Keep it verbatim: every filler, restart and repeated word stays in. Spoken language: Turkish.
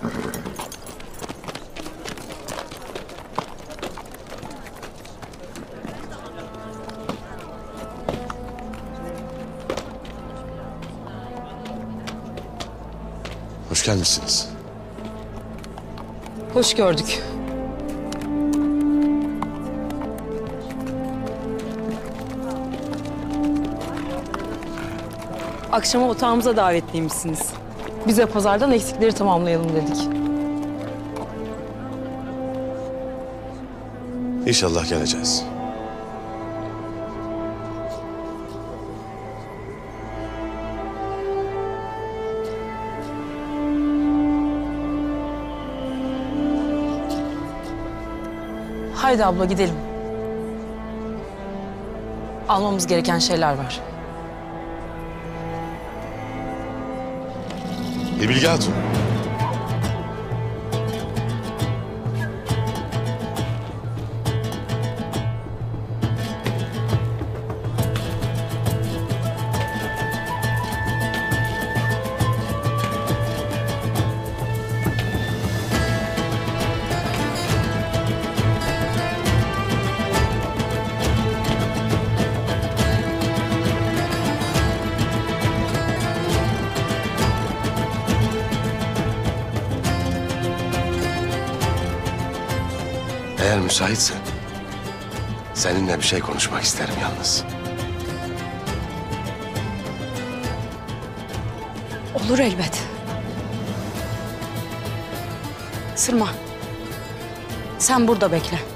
Hoş gelmişsiniz. Hoş gördük. Akşama otağımıza davetliymişsiniz. Bize pazardan eksikleri tamamlayalım dedik. İnşallah geleceğiz. Haydi abla gidelim. Almamız gereken şeyler var. Bilge Hatun. Eğer müsaitsen seninle bir şey konuşmak isterim yalnız. Olur elbet. Sırma. Sen burada bekle.